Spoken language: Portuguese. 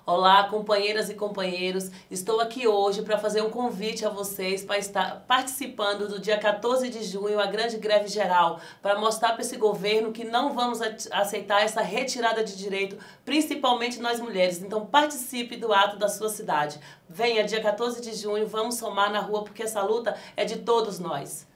Olá, companheiras e companheiros. Estou aqui hoje para fazer um convite a vocês para estar participando do dia 14 de junho, a grande greve geral, para mostrar para esse governo que não vamos aceitar essa retirada de direito, principalmente nós mulheres. Então participe do ato da sua cidade. Venha dia 14 de junho, vamos somar na rua porque essa luta é de todos nós.